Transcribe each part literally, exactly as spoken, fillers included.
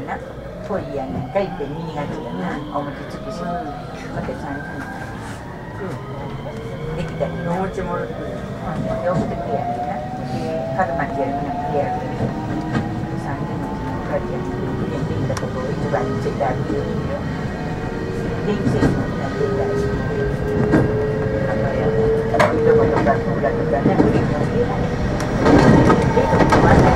んなぽいやなんかいっぺん見にがちやなお餅つきしまたちゃんとできたりお餅もろてくるよくてくれやねんな春巻きやるのくれやるさんじゅうのかかりやるできたことを一番についてあげるよ電気製品になっていたりあのやいとことかクーラーとかねクリームを入れないでとこまんない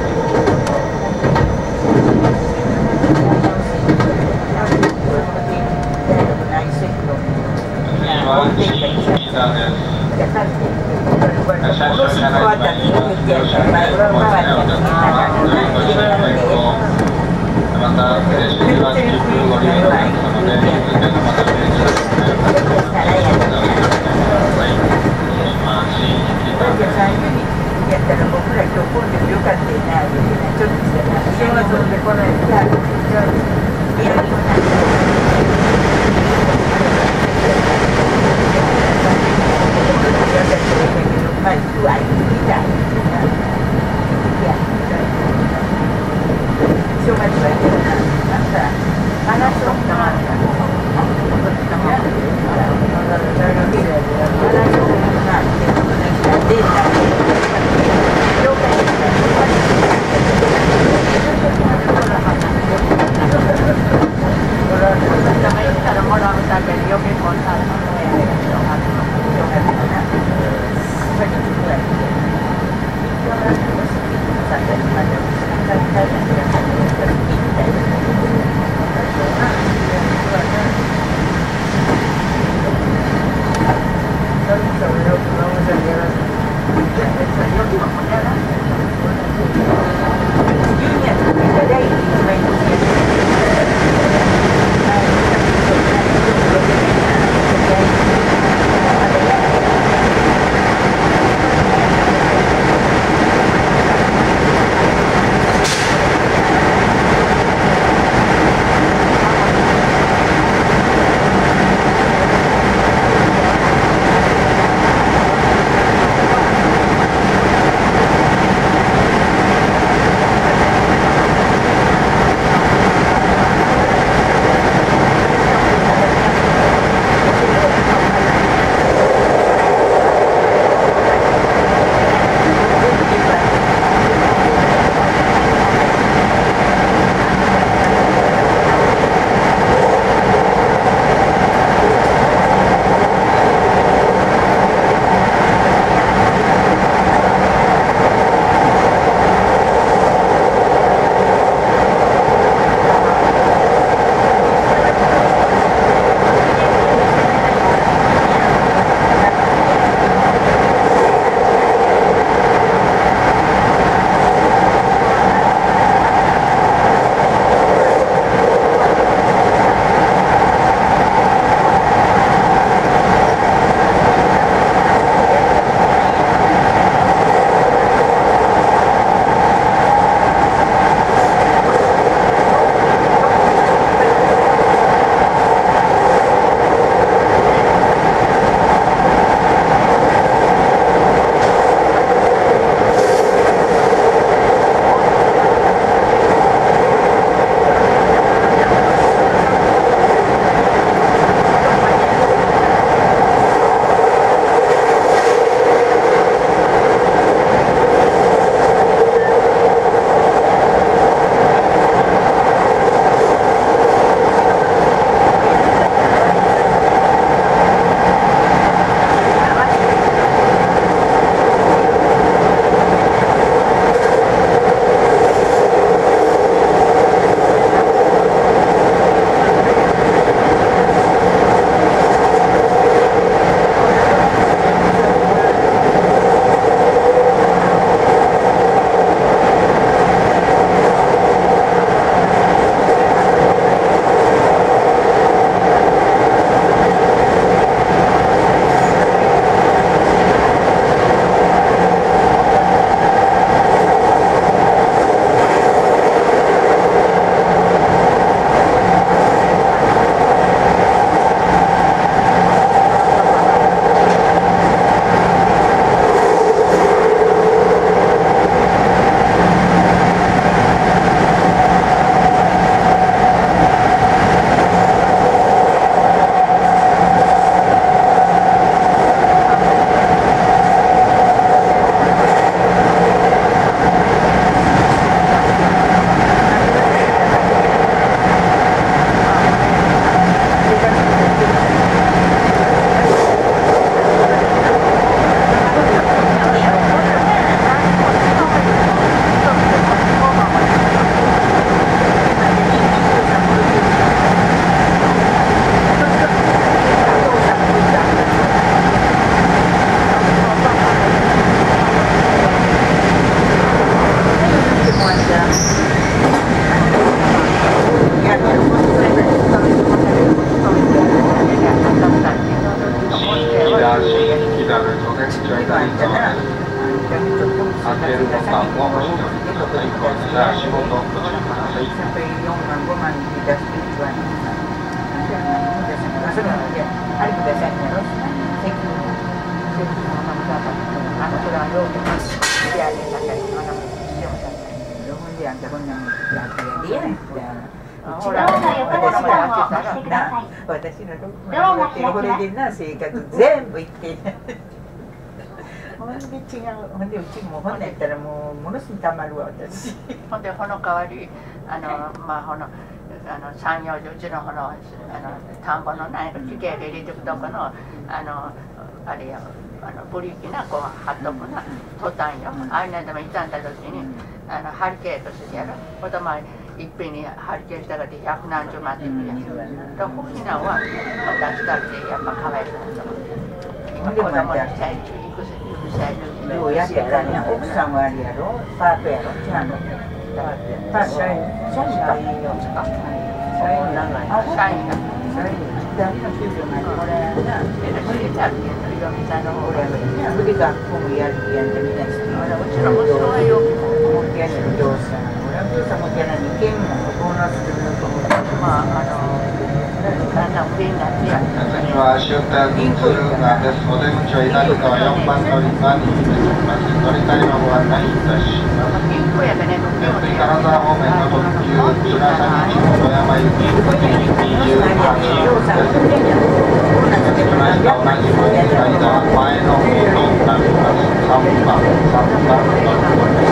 さい。 sampaiよんまんごまんdi gas tujuan nanti anak udah sampai langsung aja hari kebiasaan terus saya saya sama berapa anak sudah ada jadi ada yang pakai mana dia macam lalu dia angkat pun yang laki dia dan orang私は私のところこれでな生活全部行ってほんで違う、ほんでうちもほんでやったらもうものすごいたまるわ私。 ほんでこの代わりあのまあこのあの山陽うちのこのあの田んぼのない地形で入れてくとこのあのあれやあのブリキなこう貼っとくなトタンよ。あいなでも傷んだ時にあのハリケーンとしてやる。子供いっぺんにハリケーンしたらで百何十万って言うやん。だからこういうのは私たちでやっぱかわいそうだと思って。今子供に最中どうやってたんや、奥さんはあれやろ、パートやろ、違うの。パート、社員、社員か。社員長い。あ、社員が。社員。誰の給料がこれな。それでさ、ひろみさんの方やね、それで学校もやるやんでみんなして。うちの息子はよくもってやる業者。俺は業者もってやらに県もボーナスすると思う。まあ、あの。 次は足尾田銀鶴川です。お出口は左側よんばん乗り場にいます。乗り換えのご案内いたします。次金沢方面の特急つらさにちの山行きにじゅうはちです。続きまして同じく左側前の方となります。さんばん、さんばん乗り場です。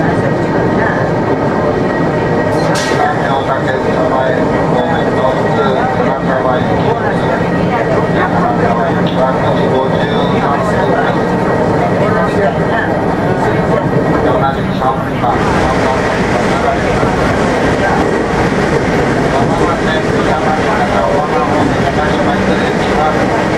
南大竹鯖江方面の普通金沢行き金沢行きはくじごじゅうさんふんです。同じくさんばん、さんばん乗り場になります。まもなく山形お浜方面東町駅は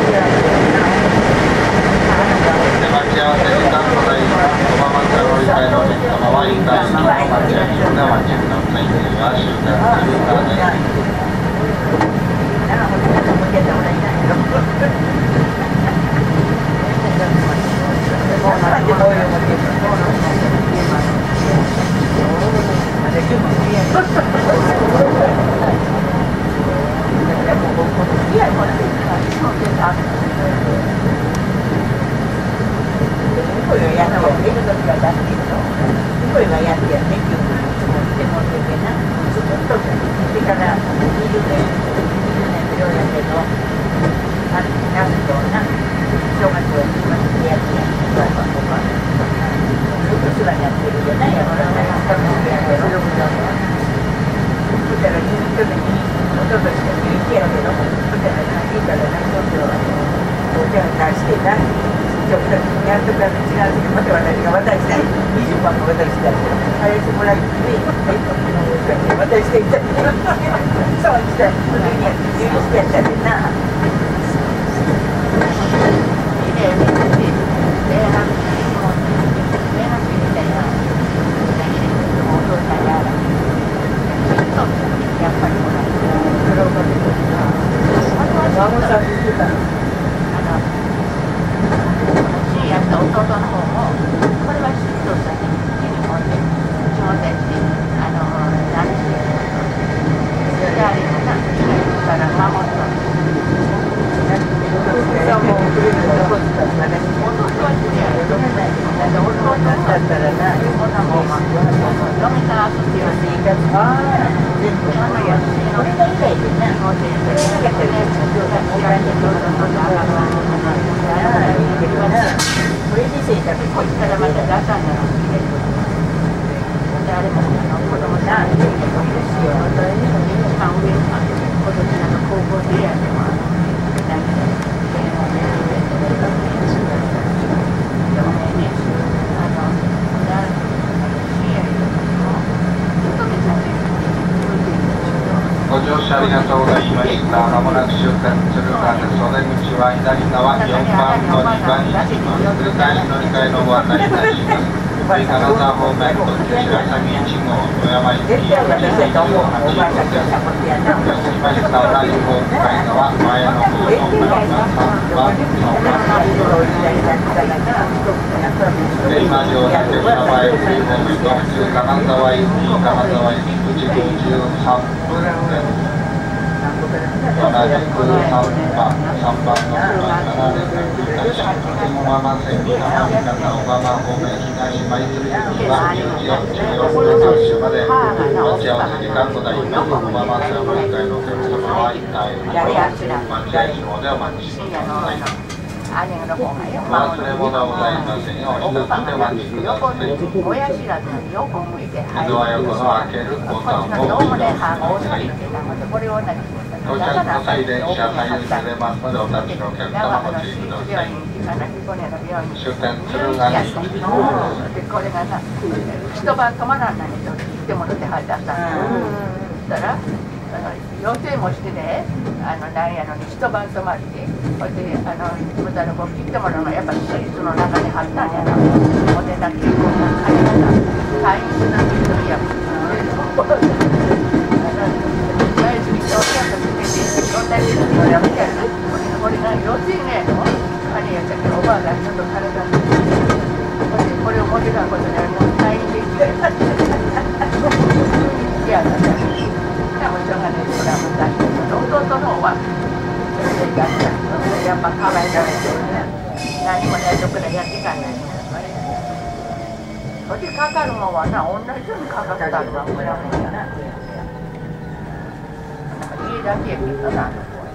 待ち合わせ時間ございます。おままつ乗り換えのお客様は一回にお待ち合わせでお待ちください。次は終点鶴川です。ご乗車ありがとうございました。まもなく終点鶴川です。お出口は左側よんばん乗り場に行きます。繰り返し乗り換えのご案内いたします。 金沢方面と白崎いち号富山行き絶対私たち思うおばあちゃんとしたことやな。 続きまして同じ方向かい側前の方のプランがさんばんの番で今上田鉄沢駅方面と普通金沢行き金沢行き口ごじゅうさんぷんです。同じくさんばん、さんばんのプランから連絡いたします。小浜線南方小浜方面東舞鶴行きはじゅうじよんじゅうよん分発車まで待ち合わせ時間ございます。小浜線お乗り換えのお客様は一体待合所でお待ちしてください。お忘れ物はございませんよう一つでお待ちください。ドア横の開けるボタンを押してください。到着の際電車左右にずれますのでお立ちのお客様ご注意ください。終点鶴ヶ西行きこれがな、一晩泊まらんないと来てもらって入ってあったんだ。そしたら、あの予定もしてね、あのなんやのに一晩泊まって、それであのまたこう切ってもらうのがやっぱりシーツの中に入ったんやな。ほんでだけこんな金がな、退院しなきゃいけないやつ。これが幼稚園ねの金やったけどおばあがちょっと金がこれを持ってたことでもう退院できていやだからでもしょうがないからもう出して弟の方はそれでやったやっぱかわいられて何もないとこでやってかんないそれでかかるのはな同じようにかかったのが村もんやな家だけやけどな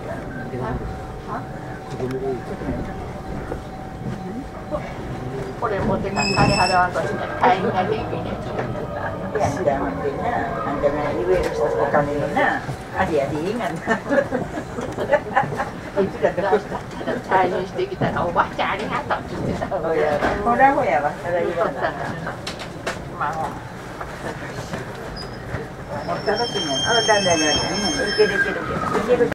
これ持ってた金払わんとして退院ができねえ。いや、知らんでな、あんたが言えるお金のな、あれやでいいがな。いつらどうした退院してきたらおばあちゃんありがとうって言ってた。ほらほやわ、それ言わな。まあ、持った時も、あ、だんだんだんだん、いけるいけるいける。